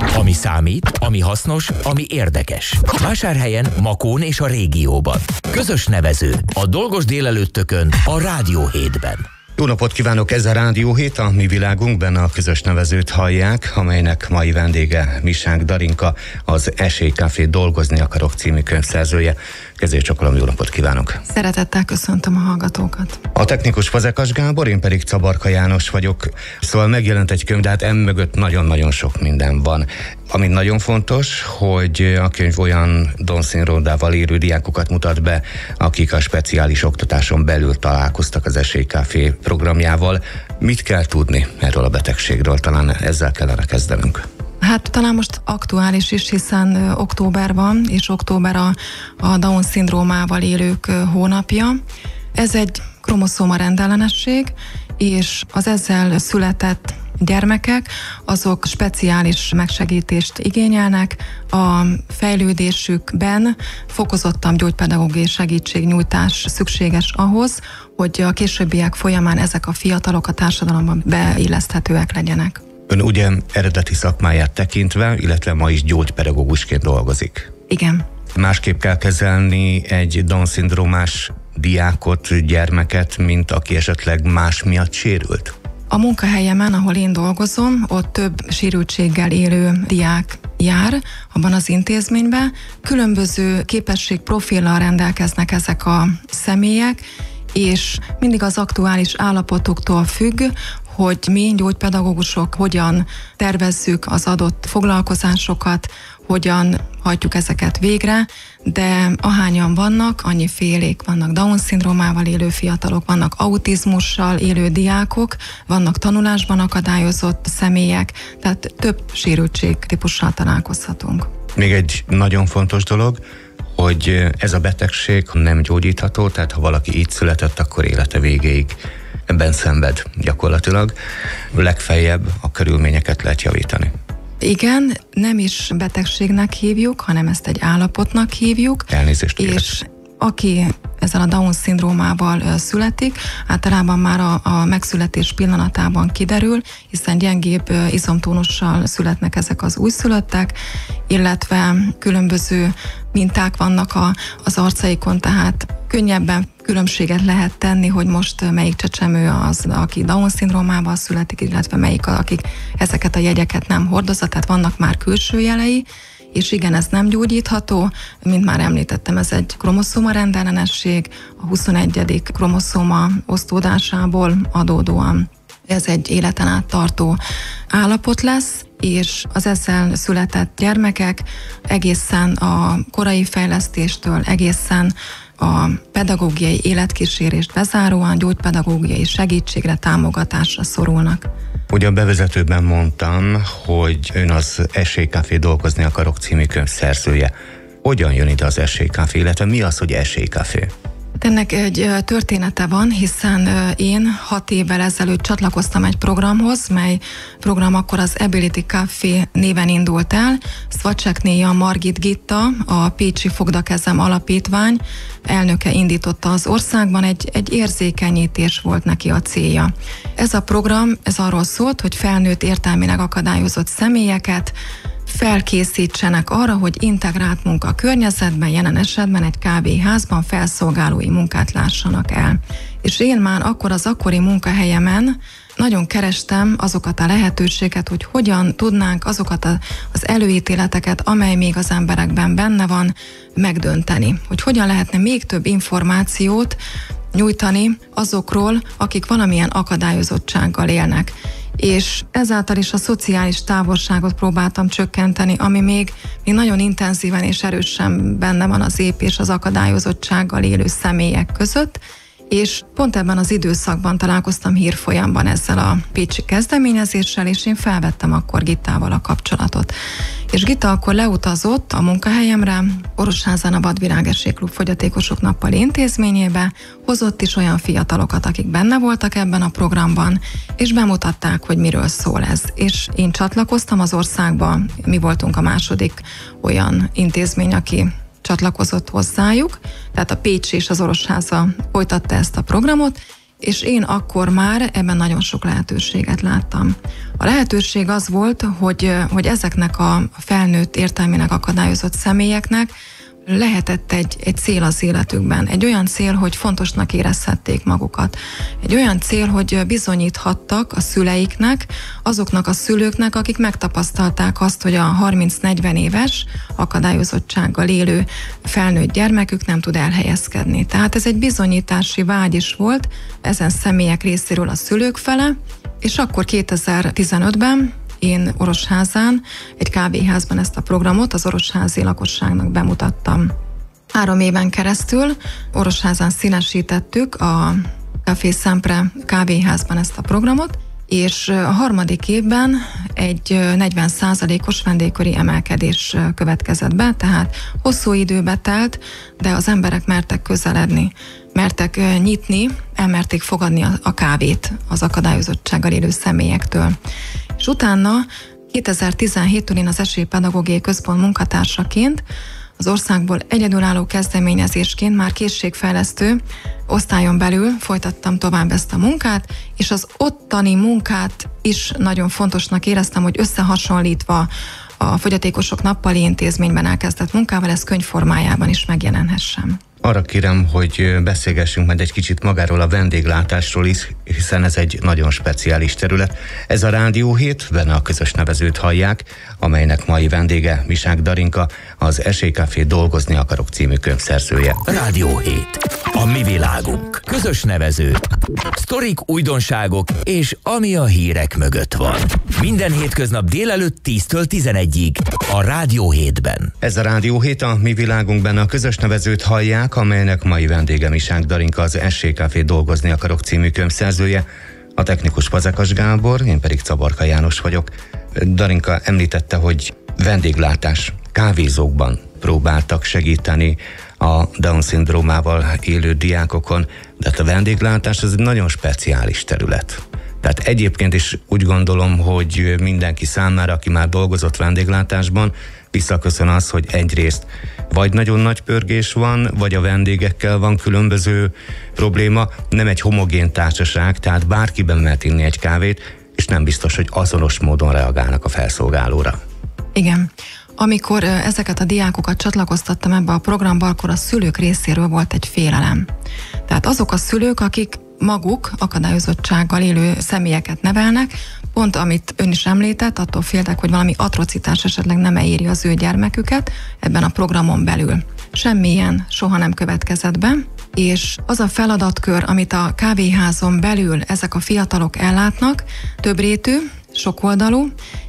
Ami számít, ami hasznos, ami érdekes. Vásárhelyen, Makón és a régióban. Közös nevező. A dolgos délelőttökön a Rádió 7-ben. Jó napot kívánok, ez a Rádió 7, a mi világunkban a közös nevezőt hallják, amelynek mai vendége Misák Darinka, az Esélycafé Dolgozni akarok című könyvszerzője. Kezércsokolom, jó napot kívánok! Szeretettel köszöntöm a hallgatókat. A technikus Fazekas Gábor, én pedig Cabarka János vagyok. Szóval megjelent egy könyv, de hát emögött nagyon-nagyon sok minden van. Ami nagyon fontos, hogy a könyv olyan Down-szindrómával élő diákokat mutat be, akik a speciális oktatáson belül találkoztak az Esélycafé programjával. Mit kell tudni erről a betegségről? Talán ezzel kellene kezdenünk. Hát talán most aktuális is, hiszen október van, és október a Down-szindrómával élők hónapja. Ez egy kromoszóma rendellenesség, és az ezzel született gyermekek, azok speciális megsegítést igényelnek. A fejlődésükben fokozottabb gyógypedagógiai segítségnyújtás szükséges ahhoz, hogy a későbbiek folyamán ezek a fiatalok a társadalomban beilleszthetőek legyenek. Ön ugye eredeti szakmáját tekintve, illetve ma is gyógypedagógusként dolgozik. Igen. Másképp kell kezelni egy Down-szindrómás diákot, gyermeket, mint aki esetleg más miatt sérült? A munkahelyemen, ahol én dolgozom, ott több sérültséggel élő diák jár abban az intézményben. Különböző képességprofillal rendelkeznek ezek a személyek, és mindig az aktuális állapotoktól függ, hogy mi gyógypedagógusok hogyan tervezzük az adott foglalkozásokat, hogyan hajtjuk ezeket végre, de ahányan vannak, annyi félék vannak Down-szindrómával élő fiatalok, vannak autizmussal élő diákok, vannak tanulásban akadályozott személyek, tehát több sérültség típussal találkozhatunk. Még egy nagyon fontos dolog, hogy ez a betegség nem gyógyítható, tehát ha valaki így született, akkor élete végéig ebben szenved gyakorlatilag. Legfeljebb a körülményeket lehet javítani. Igen, nem is betegségnek hívjuk, hanem ezt egy állapotnak hívjuk. Elnézést kérek. És aki ezzel a Down-szindrómával születik, általában már a megszületés pillanatában kiderül, hiszen gyengébb izomtónussal születnek ezek az újszülöttek, illetve különböző minták vannak az arcaikon, tehát könnyebben különbséget lehet tenni, hogy most melyik csecsemő az, aki Down-szindrómával születik, illetve melyik, akik ezeket a jegyeket nem hordozza, tehát vannak már külső jelei, és igen, ez nem gyógyítható, mint már említettem, ez egy kromoszóma rendellenesség, a 21. kromoszóma osztódásából adódóan ez egy életen át tartó állapot lesz, és az ezzel született gyermekek egészen a korai fejlesztéstől, egészen a pedagógiai életkísérést bezáróan gyógypedagógiai segítségre, támogatásra szorulnak. Ugye a bevezetőben mondtam, hogy ön az Esélycafé Dolgozni akarok című könyv szerzője. Hogyan jön ide az Esélycafé, illetve mi az, hogy Esélycafé? Ennek egy története van, hiszen én 6 évvel ezelőtt csatlakoztam egy programhoz, mely program akkor az Ability Café néven indult el. Szvacseknéja Margit Gitta, a Pécsi Fogdakezem Alapítvány elnöke indította az országban, egy érzékenyítés volt neki a célja. Ez a program, ez arról szólt, hogy felnőtt értelmileg akadályozott személyeket felkészítsenek arra, hogy integrált munka környezetben, jelen esetben egy kávéházban felszolgálói munkát lássanak el. És én már akkor az akkori munkahelyemen nagyon kerestem azokat a lehetőségeket, hogy hogyan tudnánk azokat az előítéleteket, amely még az emberekben benne van, megdönteni. Hogy hogyan lehetne még több információt nyújtani azokról, akik valamilyen akadályozottsággal élnek. És ezáltal is a szociális távolságot próbáltam csökkenteni, ami még nagyon intenzíven és erősen benne van az ép és az akadályozottsággal élő személyek között, és pont ebben az időszakban találkoztam hírfolyamban ezzel a pécsi kezdeményezéssel, és én felvettem akkor Gittával a kapcsolatot. És Gitta akkor leutazott a munkahelyemre, Orosházán a Vadvirág Esélyklub fogyatékosok nappali intézményébe, hozott is olyan fiatalokat, akik benne voltak ebben a programban, és bemutatták, hogy miről szól ez. És én csatlakoztam az országba, mi voltunk a második olyan intézmény, aki csatlakozott hozzájuk, tehát a Pécsi és az Orosháza folytatta ezt a programot, és én akkor már ebben nagyon sok lehetőséget láttam. A lehetőség az volt, hogy ezeknek a felnőtt értelmének akadályozott személyeknek lehetett egy cél az életükben. Egy olyan cél, hogy fontosnak érezhették magukat. Egy olyan cél, hogy bizonyíthattak a szüleiknek, azoknak a szülőknek, akik megtapasztalták azt, hogy a 30-40 éves akadályozottsággal élő felnőtt gyermekük nem tud elhelyezkedni. Tehát ez egy bizonyítási vágy is volt ezen személyek részéről a szülők fele, és akkor 2015-ben én Orosházán, egy kávéházban ezt a programot az orosházi lakosságnak bemutattam. 3 éven keresztül Orosházán színesítettük a Café Sempre kávéházban ezt a programot, és a 3. évben egy 40%-os vendégköri emelkedés következett be, tehát hosszú időbe telt, de az emberek mertek közeledni, mertek nyitni, elmerték fogadni a kávét az akadályozottsággal élő személyektől. És utána 2017-től én az Esélypedagógiai Központ munkatársaként az országból egyedülálló kezdeményezésként már készségfejlesztő osztályon belül folytattam tovább ezt a munkát, és az ottani munkát is nagyon fontosnak éreztem, hogy összehasonlítva a fogyatékosok nappali intézményben elkezdett munkával, ez könyvformájában is megjelenhessen. Arra kérem, hogy beszélgessünk majd egy kicsit magáról a vendéglátásról is, hiszen ez egy nagyon speciális terület. Ez a Rádió Hét, benne a közös nevezőt hallják, amelynek mai vendége Misák Darinka, az Esélycafé Dolgozni akarok című könyvszerzője. Rádió Hét. A mi világunk. Közös nevező. Sztorik, újdonságok és ami a hírek mögött van. Minden hétköznap délelőtt 10-től 11-ig a Rádió Hétben. Ez a Rádió Hét, a mi világunk, benne a közös nevezőt hallják, amelynek mai vendége Misák Darinka, az Esélycafé Dolgozni akarok című könyvszerzője, a technikus Fazekas Gábor, én pedig Cabarka János vagyok. Darinka említette, hogy vendéglátás, kávézókban próbáltak segíteni a Down-szindrómával élő diákokon, de a vendéglátás az egy nagyon speciális terület. Tehát egyébként is úgy gondolom, hogy mindenki számára, aki már dolgozott vendéglátásban, visszaköszön az, hogy egyrészt vagy nagyon nagy pörgés van, vagy a vendégekkel van különböző probléma, nem egy homogén társaság, tehát bárkiben mehet inni egy kávét, és nem biztos, hogy azonos módon reagálnak a felszolgálóra. Igen. Amikor ezeket a diákokat csatlakoztattam ebbe a programba, akkor a szülők részéről volt egy félelem. Tehát azok a szülők, akik maguk akadályozottsággal élő személyeket nevelnek, pont amit ön is említett, attól féltek, hogy valami atrocitás esetleg nem éri az ő gyermeküket ebben a programon belül. Semmilyen soha nem következett be, és az a feladatkör, amit a kávéházon belül ezek a fiatalok ellátnak, többrétű, sokoldalú,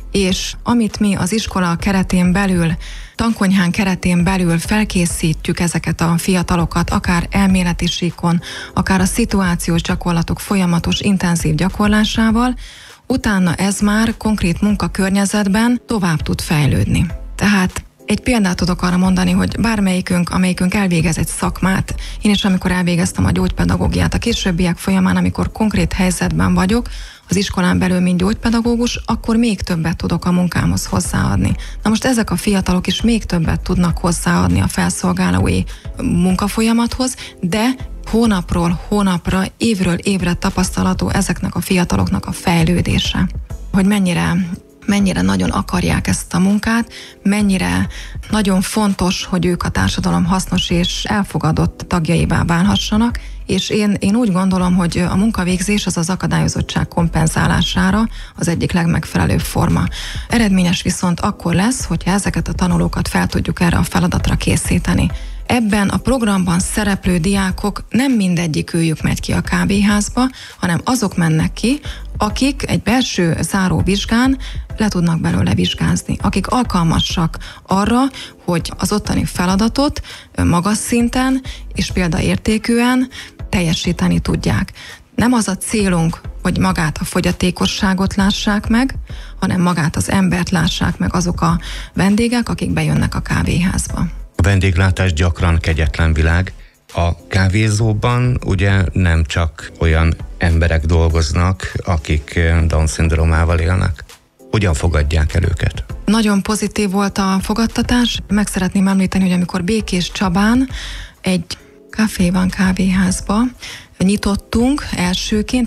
és amit mi az iskola keretén belül, tankonyhán keretén belül felkészítjük ezeket a fiatalokat, akár elméleti síkon, akár a szituációs gyakorlatok folyamatos, intenzív gyakorlásával, utána ez már konkrét munkakörnyezetben tovább tud fejlődni. Tehát egy példát tudok arra mondani, hogy amelyikünk elvégez egy szakmát, én is amikor elvégeztem a gyógypedagógiát, a későbbiek folyamán, amikor konkrét helyzetben vagyok, az iskolán belül, mint gyógypedagógus, akkor még többet tudok a munkámhoz hozzáadni. Na most ezek a fiatalok is még többet tudnak hozzáadni a felszolgálói munkafolyamathoz, de hónapról hónapra, évről évre tapasztalható ezeknek a fiataloknak a fejlődése. Hogy mennyire nagyon akarják ezt a munkát, mennyire nagyon fontos, hogy ők a társadalom hasznos és elfogadott tagjaivá válhassanak, és én úgy gondolom, hogy a munkavégzés az akadályozottság kompenzálására az egyik legmegfelelőbb forma. Eredményes viszont akkor lesz, hogyha ezeket a tanulókat fel tudjuk erre a feladatra készíteni. Ebben a programban szereplő diákok nem mindegyikőjük megy ki a kávéházba, hanem azok mennek ki, akik egy belső záró vizsgán le tudnak belőle vizsgázni, akik alkalmasak arra, hogy az ottani feladatot magas szinten és példaértékűen teljesíteni tudják. Nem az a célunk, hogy magát a fogyatékosságot lássák meg, hanem magát az embert lássák meg azok a vendégek, akik bejönnek a kávéházba. A vendéglátás gyakran kegyetlen világ. A kávézóban ugye nem csak olyan emberek dolgoznak, akik Down-szindrómával élnek. Hogyan fogadják el őket? Nagyon pozitív volt a fogadtatás. Meg szeretném említeni, hogy amikor Békés Csabán egy kávéházba nyitottunk elsőként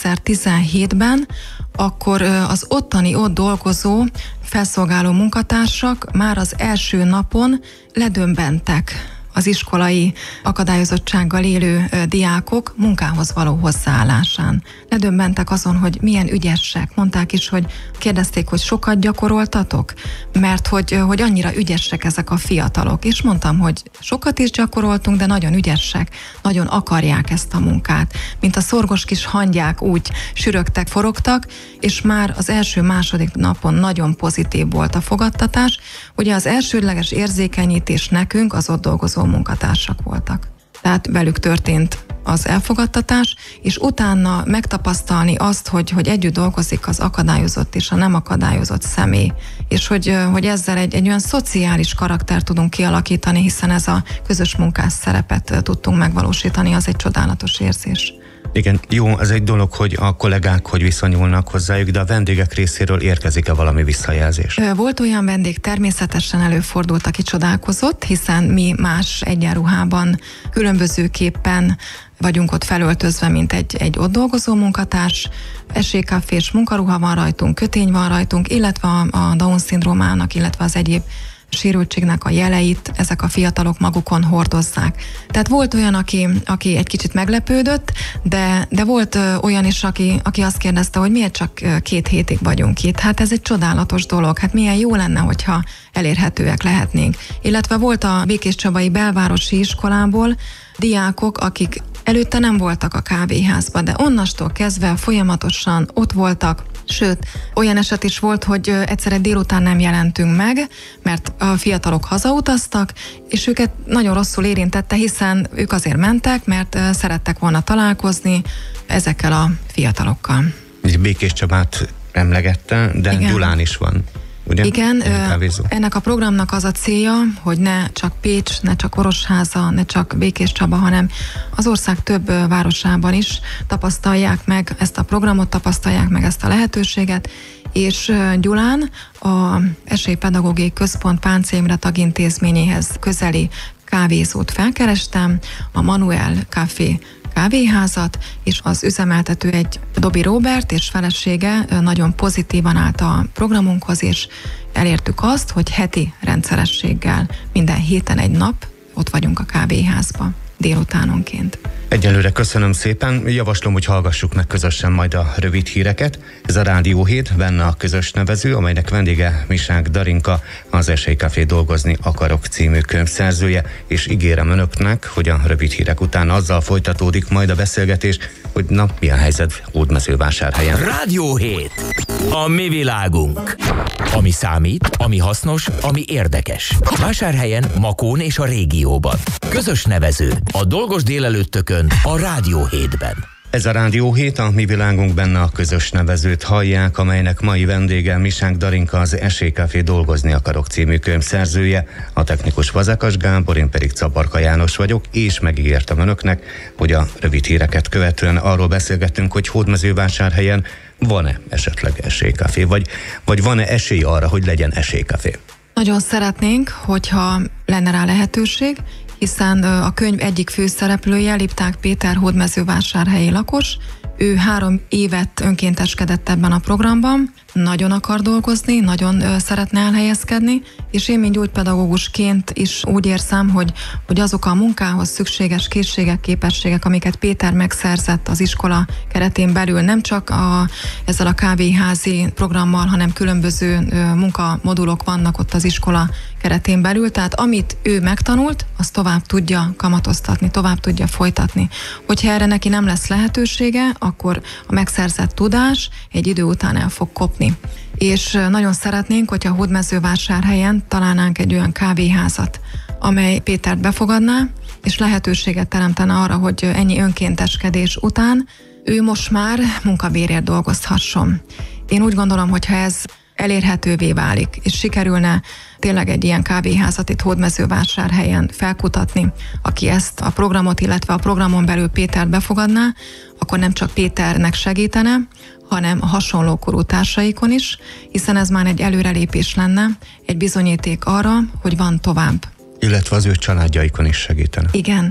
2017-ben, akkor az ott dolgozó felszolgáló munkatársak már az első napon ledöbbentek az iskolai akadályozottsággal élő diákok munkához való hozzáállásán. Ledöbbentek azon, hogy milyen ügyesek. Mondták is, hogy kérdezték, hogy sokat gyakoroltatok, mert hogy annyira ügyesek ezek a fiatalok. És mondtam, hogy sokat is gyakoroltunk, de nagyon ügyesek, nagyon akarják ezt a munkát. Mint a szorgos kis hangyák úgy sürögtek, forogtak, és már az első-második napon nagyon pozitív volt a fogadtatás. Ugye az elsődleges érzékenyítés nekünk az ott dolgozó munkatársak voltak. Tehát velük történt az elfogadtatás, és utána megtapasztalni azt, hogy együtt dolgozik az akadályozott és a nem akadályozott személy, és hogy ezzel egy olyan szociális karaktert tudunk kialakítani, hiszen ez a közös munkás szerepet tudtunk megvalósítani, az egy csodálatos érzés. Igen, jó, ez egy dolog, hogy a kollégák hogy viszonyulnak hozzájuk, de a vendégek részéről érkezik-e valami visszajelzés? Volt olyan vendég, természetesen előfordult, aki csodálkozott, hiszen mi más egyenruhában különbözőképpen vagyunk ott felöltözve, mint egy ott dolgozó munkatárs, esélykáfés munkaruha van rajtunk, kötény van rajtunk, illetve a Down-szindrómának, illetve az egyéb sérültségnek a jeleit ezek a fiatalok magukon hordozzák. Tehát volt olyan, aki egy kicsit meglepődött, de volt olyan is, aki azt kérdezte, hogy miért csak 2 hétig vagyunk itt. Hát ez egy csodálatos dolog, hát milyen jó lenne, hogyha elérhetőek lehetnénk. Illetve volt a Békéscsabai Belvárosi Iskolából diákok, akik előtte nem voltak a kávéházban, de onnastól kezdve folyamatosan ott voltak, sőt, olyan eset is volt, hogy egyszerre délután nem jelentünk meg, mert a fiatalok hazautaztak, és őket nagyon rosszul érintette, hiszen ők azért mentek, mert szerettek volna találkozni ezekkel a fiatalokkal. Békéscsabát emlegette, de igen. Gyulán is van. Ugye? Igen, ennek a programnak az a célja, hogy ne csak Pécs, ne csak Orosháza, ne csak Békéscsaba, hanem az ország több városában is tapasztalják meg ezt a programot, tapasztalják meg ezt a lehetőséget, és Gyulán a Esélypedagógiai Központ Páncél Imre tagintézményéhez közeli kávézót felkerestem, a Manuel Café kávéházat, és az üzemeltető egy Dobi Róbert és felesége nagyon pozitívan állt a programunkhoz, és elértük azt, hogy heti rendszerességgel minden héten egy nap ott vagyunk a kávéházba délutánonként. Egyelőre köszönöm szépen, javaslom, hogy hallgassuk meg közösen majd a rövid híreket. Ez a Rádió Hét, benne a közös nevező, amelynek vendége Misák Darinka, az Esélykafé Dolgozni akarok című könyvszerzője, és ígérem önöknek, hogy a rövid hírek után azzal folytatódik majd a beszélgetés, hogy mi a helyzet Hódmezővásárhelyen. Rádió Hét. A mi világunk. Ami számít, ami hasznos, ami érdekes. Vásárhelyen, Makón és a régióban. Közös nevező. A dolgos délelőttökön a Rádió Hétben. Ez a Rádió Hét, a mi világunk, benne a közös nevezőt hallják, amelynek mai vendége Misák Darinka, az Esélykafé Dolgozni akarok című könyv szerzője, a technikus Fazekas Gábor, én pedig Cabarka János vagyok, és megígértem önöknek, hogy a rövid híreket követően arról beszélgettünk, hogy Hódmezővásárhelyen van-e esetleg esélykafé, vagy van-e esély arra, hogy legyen esélykafé? Nagyon szeretnénk, hogyha lenne rá lehetőség, hiszen a könyv egyik főszereplője, Lipták Péter, hódmezővásárhelyi lakos, ő 3 évet önkénteskedett ebben a programban, nagyon akar dolgozni, nagyon szeretne elhelyezkedni, és én, mint gyógypedagógusként is úgy érzem, hogy azok a munkához szükséges készségek, képességek, amiket Péter megszerzett az iskola keretén belül, nem csak ezzel a kávéházi programmal, hanem különböző munkamodulok vannak ott az iskola keretén belül, tehát amit ő megtanult, azt tovább tudja kamatoztatni, tovább tudja folytatni. Hogyha erre neki nem lesz lehetősége, akkor a megszerzett tudás egy idő után el fog kopni. És nagyon szeretnénk, hogyha Hódmezővásárhelyen találnánk egy olyan kávéházat, amely Pétert befogadná, és lehetőséget teremtene arra, hogy ennyi önkénteskedés után ő most már munkabérért dolgozhasson. Én úgy gondolom, hogyha ez elérhetővé válik, és sikerülne tényleg egy ilyen kávéházat itt Hódmezővásárhelyen felkutatni, aki ezt a programot, illetve a programon belül Pétert befogadná, akkor nem csak Péternek segítene, hanem a hasonló korú társaikon is, hiszen ez már egy előrelépés lenne, egy bizonyíték arra, hogy van tovább. Illetve az ő családjaikon is segítene. Igen,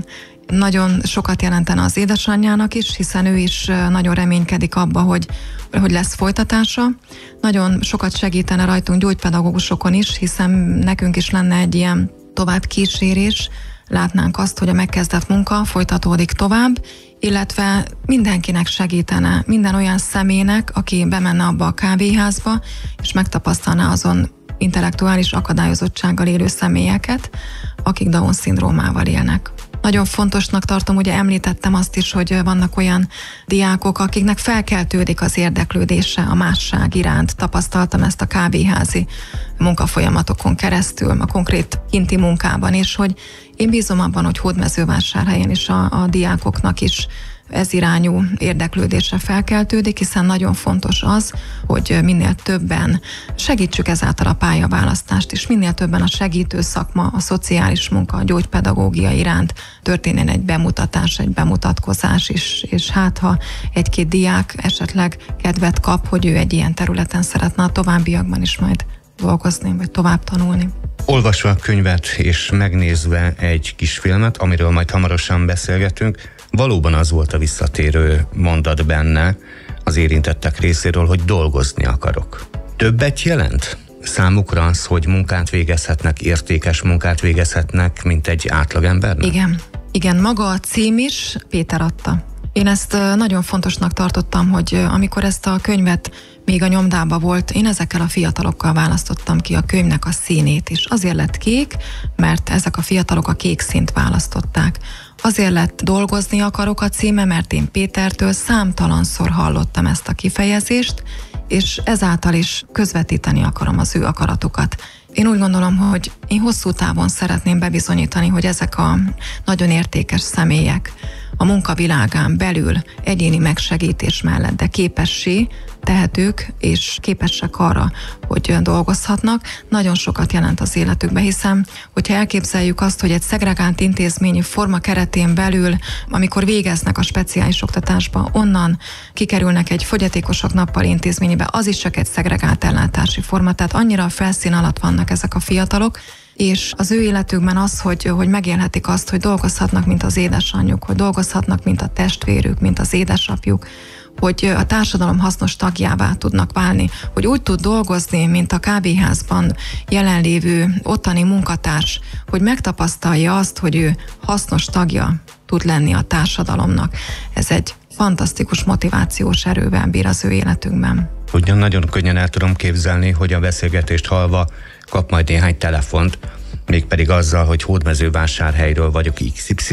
nagyon sokat jelentene az édesanyjának is, hiszen ő is nagyon reménykedik abba, hogy lesz folytatása. Nagyon sokat segítene rajtunk gyógypedagógusokon is, hiszen nekünk is lenne egy ilyen tovább kísérés, látnánk azt, hogy a megkezdett munka folytatódik tovább, illetve mindenkinek segítene, minden olyan személynek, aki bemenne abba a kávéházba, és megtapasztalná azon intellektuális akadályozottsággal élő személyeket, akik Down-szindrómával élnek. Nagyon fontosnak tartom, ugye említettem azt is, hogy vannak olyan diákok, akiknek felkeltődik az érdeklődése a másság iránt. Tapasztaltam ezt a kávéházi munkafolyamatokon keresztül, a konkrét kinti munkában, és hogy én bízom abban, hogy Hódmezővásárhelyen is a diákoknak is ez irányú érdeklődésre felkeltődik, hiszen nagyon fontos az, hogy minél többen segítsük ezáltal a pályaválasztást, és minél többen a segítő szakma, a szociális munka, a gyógypedagógia iránt történjen egy bemutatás, egy bemutatkozás is, és hát ha egy-két diák esetleg kedvet kap, hogy ő egy ilyen területen szeretne a továbbiakban is majd dolgozni, vagy tovább tanulni. Olvasva a könyvet és megnézve egy kis filmet, amiről majd hamarosan beszélgetünk, valóban az volt a visszatérő mondat benne az érintettek részéről, hogy dolgozni akarok. Többet jelent számukra az, hogy munkát végezhetnek, értékes munkát végezhetnek, mint egy átlagembernek? Igen, maga a cím is Péter adta. Én ezt nagyon fontosnak tartottam, hogy amikor ezt a könyvet még a nyomdába volt, én ezekkel a fiatalokkal választottam ki a könyvnek a színét is. Azért lett kék, mert ezek a fiatalok a kék színt választották. Azért lett dolgozni akarok a címe, mert én Pétertől számtalanszor hallottam ezt a kifejezést, és ezáltal is közvetíteni akarom az ő akaratokat. Én úgy gondolom, hogy én hosszú távon szeretném bebizonyítani, hogy ezek a nagyon értékes személyek a munkavilágán belül egyéni megsegítés mellett, de képessé tehetők és képesek arra, hogy dolgozhatnak, nagyon sokat jelent az életükbe, hiszen hogyha elképzeljük azt, hogy egy szegregált intézményi forma keretén belül, amikor végeznek a speciális oktatásba, onnan kikerülnek egy fogyatékosok nappali intézményébe, az is csak egy szegregált ellátási forma, tehát annyira a felszín alatt vannak ezek a fiatalok, és az ő életükben az, hogy megélhetik azt, hogy dolgozhatnak, mint az édesanyjuk, hogy dolgozhatnak, mint a testvérük, mint az édesapjuk, hogy a társadalom hasznos tagjává tudnak válni, hogy úgy tud dolgozni, mint a kávéházban jelenlévő ottani munkatárs, hogy megtapasztalja azt, hogy ő hasznos tagja tud lenni a társadalomnak. Ez egy fantasztikus motivációs erővel bír az ő életünkben. Ugyan nagyon könnyen el tudom képzelni, hogy a beszélgetést hallva kap majd néhány telefont, mégpedig azzal, hogy Hódmezővásárhelyről vagyok XY,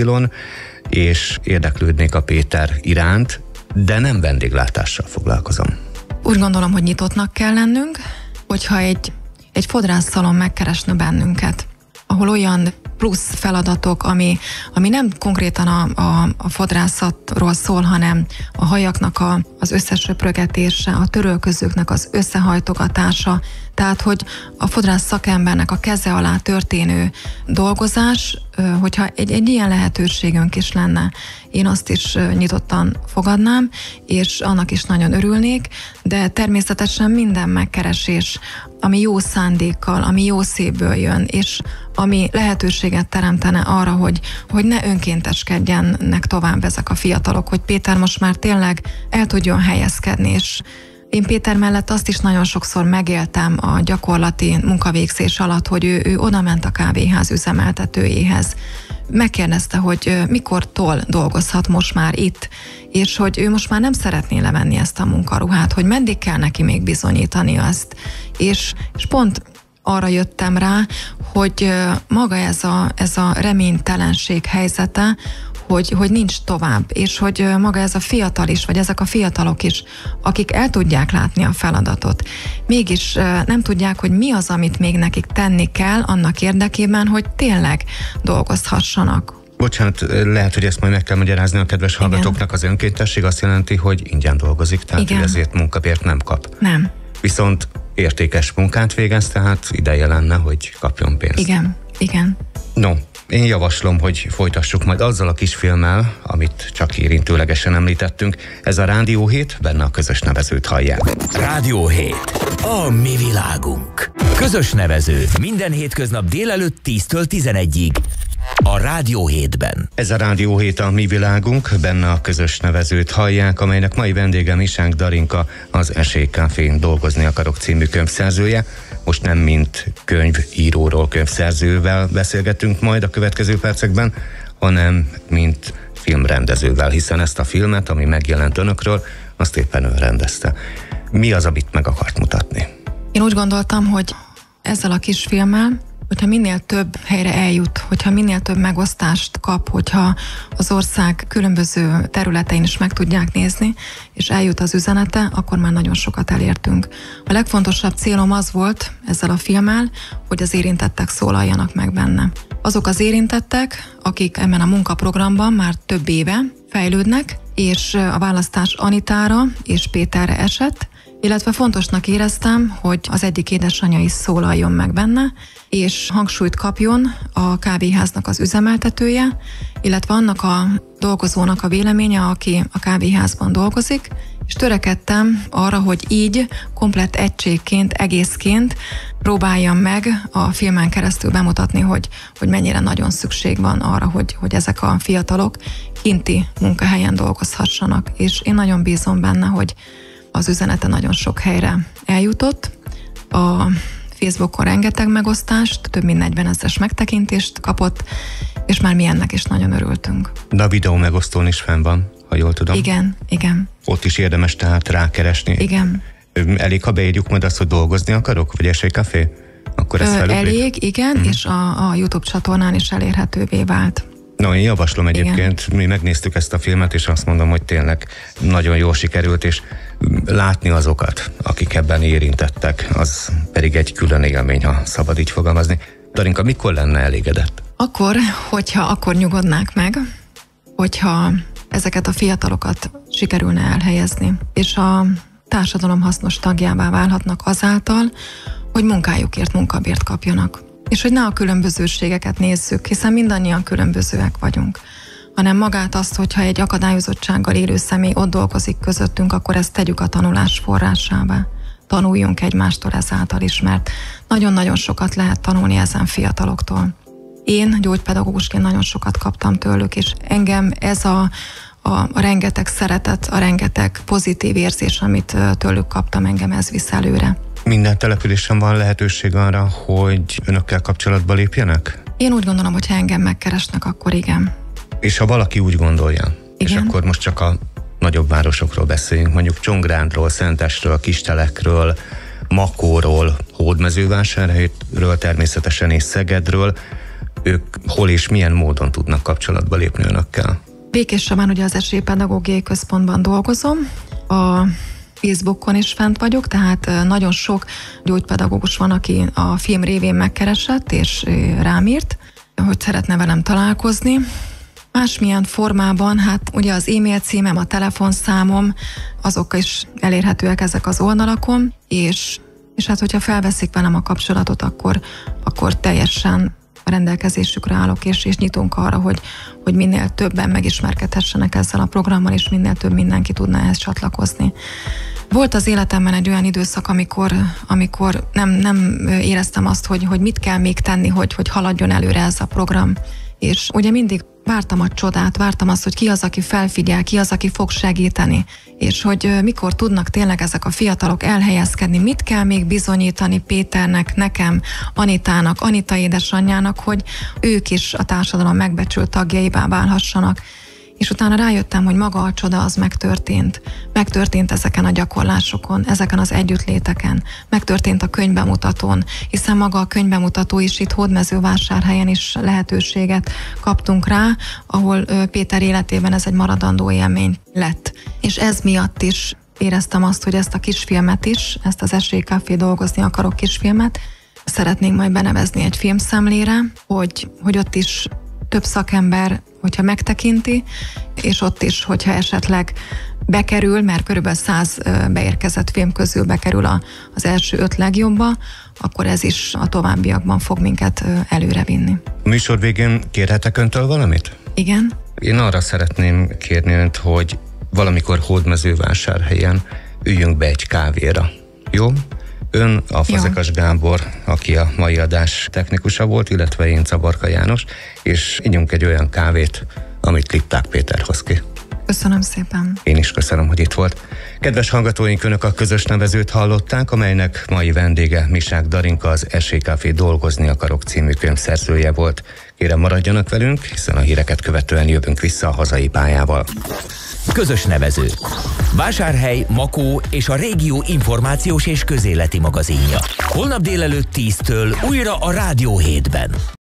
és érdeklődnék a Péter iránt, de nem vendéglátással foglalkozom. Úgy gondolom, hogy nyitottnak kell lennünk, hogyha egy fodrászszalon megkeresne bennünket, ahol olyan plusz feladatok, ami nem konkrétan a fodrászatról szól, hanem a hajaknak az összesöprögetése, a törölközőknek az összehajtogatása, tehát hogy a fodrász szakembernek a keze alá történő dolgozás, hogyha egy ilyen lehetőségünk is lenne, én azt is nyitottan fogadnám, és annak is nagyon örülnék, de természetesen minden megkeresés, ami jó szándékkal, ami jó szívből jön, és ami lehetőséget teremtene arra, hogy ne önkénteskedjenek tovább ezek a fiatalok, hogy Péter most már tényleg el tudjon helyezkedni, és én Péter mellett azt is nagyon sokszor megéltem a gyakorlati munkavégzés alatt, hogy ő oda ment a kávéház üzemeltetőjéhez. Megkérdezte, hogy mikortól dolgozhat most már itt, és hogy ő most már nem szeretné levenni ezt a munkaruhát, hogy meddig kell neki még bizonyítani azt. És pont arra jöttem rá, hogy maga ez a reménytelenség helyzete, hogy nincs tovább, és hogy maga ez a fiatal is, vagy ezek a fiatalok is, akik el tudják látni a feladatot, mégis nem tudják, hogy mi az, amit még nekik tenni kell annak érdekében, hogy tényleg dolgozhassanak. Bocsánat, lehet, hogy ezt majd meg kell magyarázni a kedves hallgatóknak. Az önkéntesség azt jelenti, hogy ingyen dolgozik, tehát hogy ezért munkabért nem kap. Nem. Viszont értékes munkát végez, tehát ideje lenne, hogy kapjon pénzt. Igen. No, én javaslom, hogy folytassuk majd azzal a kis filmmel, amit csak érintőlegesen említettünk. Ez a Rádió 7, benne a közös nevezőt hallják. Rádió 7. A mi világunk. Közös nevező. Minden hétköznap délelőtt 10-től 11-ig. a Rádió Hétben. Ez a Rádió Hét, a mi világunk, benne a közös nevezőt hallják, amelynek mai vendége Misánk Darinka, az Esélycafén Dolgozni akarok című könyvszerzője. Most nem mint könyvíróról, könyvszerzővel beszélgetünk majd a következő percekben, hanem mint filmrendezővel, hiszen ezt a filmet, ami megjelent önökről, azt éppen ő rendezte. Mi az, amit meg akart mutatni? Én úgy gondoltam, hogy ezzel a kis filmmel, hogyha minél több helyre eljut, hogyha minél több megosztást kap, hogyha az ország különböző területein is meg tudják nézni, és eljut az üzenete, akkor már nagyon sokat elértünk. A legfontosabb célom az volt ezzel a filmmel, hogy az érintettek szólaljanak meg benne. Azok az érintettek, akik ebben a munkaprogramban már több éve fejlődnek, és a választás Anitára és Péterre esett, illetve fontosnak éreztem, hogy az egyik édesanyja is szólaljon meg benne, és hangsúlyt kapjon a kávéháznak az üzemeltetője, illetve annak a dolgozónak a véleménye, aki a kávéházban dolgozik, és törekedtem arra, hogy így komplett egységként, egészként próbáljam meg a filmen keresztül bemutatni, hogy mennyire nagyon szükség van arra, hogy ezek a fiatalok kinti munkahelyen dolgozhassanak. És én nagyon bízom benne, hogy az üzenete nagyon sok helyre eljutott. A Facebookon rengeteg megosztást, több mint 40 000 megtekintést kapott, és már mi ennek is nagyon örültünk. De a videó megosztón is fenn van, ha jól tudom. Igen. Ott is érdemes tehát rákeresni. Igen. Elég, ha beírjuk majd azt, hogy dolgozni akarok, vagy Esélycafé? Akkor ez felugrik? Elég, igen, és a YouTube csatornán is elérhetővé vált. No, én javaslom egyébként, mi megnéztük ezt a filmet, és azt mondom, hogy tényleg nagyon jól sikerült, és látni azokat, akik ebben érintettek, az pedig egy külön élmény, ha szabad így fogalmazni. Darinka, mikor lenne elégedett? Akkor nyugodnák meg, hogyha ezeket a fiatalokat sikerülne elhelyezni, és a társadalom hasznos tagjává válhatnak azáltal, hogy munkájukért munkabért kapjanak. És hogy ne a különbözőségeket nézzük, hiszen mindannyian különbözőek vagyunk, hanem magát azt, hogyha egy akadályozottsággal élő személy ott dolgozik közöttünk, akkor ezt tegyük a tanulás forrásává. Tanuljunk egymástól ezáltal is, mert nagyon-nagyon sokat lehet tanulni ezen fiataloktól. Én gyógypedagógusként nagyon sokat kaptam tőlük, és engem ez a rengeteg szeretet, a rengeteg pozitív érzés, amit tőlük kaptam, engem ez visz előre. Minden településen van lehetőség arra, hogy önökkel kapcsolatba lépjenek? Én úgy gondolom, hogy ha engem megkeresnek, akkor igen. És ha valaki úgy gondolja, igen? És akkor most csak a nagyobb városokról beszéljünk, mondjuk Csongrándról, Szentestről, Kistelekről, Makóról, Hódmezővásárhelyről természetesen és Szegedről, ők hol és milyen módon tudnak kapcsolatba lépni önökkel? Békéssabán ugye az Esélypedagógiai Központban dolgozom, a Facebookon is fent vagyok, tehát nagyon sok gyógypedagógus van, aki a film révén megkeresett, és rám írt, hogy szeretne velem találkozni. Másmilyen formában, hát ugye az e-mail címem, a telefonszámom, azok is elérhetőek ezek az oldalakon, és hát hogyha felveszik velem a kapcsolatot, akkor teljesen a rendelkezésükre állok, és nyitunk arra, hogy minél többen megismerkedhessenek ezzel a programmal, és minél több mindenki tudna ehhez csatlakozni. Volt az életemben egy olyan időszak, amikor nem éreztem azt, hogy mit kell még tenni, hogy haladjon előre ez a program. És ugye mindig vártam a csodát, vártam azt, hogy ki az, aki felfigyel, ki az, aki fog segíteni, és hogy mikor tudnak tényleg ezek a fiatalok elhelyezkedni, mit kell még bizonyítani Péternek, nekem, Anitának, Anita édesanyjának, hogy ők is a társadalom megbecsült tagjaivá válhassanak. És utána rájöttem, hogy maga a csoda az megtörtént. Megtörtént ezeken a gyakorlásokon, ezeken az együttléteken. Megtörtént a könyvbemutatón, hiszen maga a könyvbemutató is itt Hódmezővásárhelyen is lehetőséget kaptunk rá, ahol Péter életében ez egy maradandó élmény lett. És ez miatt is éreztem azt, hogy ezt a kisfilmet is, ezt az Esélycafé Dolgozni akarok kisfilmet, szeretnénk majd benevezni egy filmszemlére, hogy ott is több szakember, hogyha megtekinti, és ott is, hogyha esetleg bekerül, mert körülbelül 100 beérkezett film közül bekerül az első 5 legjobba, akkor ez is a továbbiakban fog minket előrevinni. A műsor végén kérhetek öntől valamit? Igen. Én arra szeretném kérni önt, hogy valamikor Hódmezővásárhelyen üljünk be egy kávéra. Jó? Ön a Fazekas Gábor, aki a mai adás technikusa volt, illetve én Cabarka János, és ígyunk egy olyan kávét, amit Lipták Péter hoz ki. Köszönöm szépen. Én is köszönöm, hogy itt volt. Kedves hallgatóink, Önök a közös nevezőt hallották, amelynek mai vendége Misák Darinka, az Esélykáfé Dolgozni akarok című könyv szerzője volt. Kérem, maradjanak velünk, hiszen a híreket követően jövünk vissza a hazai pályával. Közös nevező. Vásárhely, Makó és a régió információs és közéleti magazinja. Holnap délelőtt 10-től újra a Rádió 7-ben.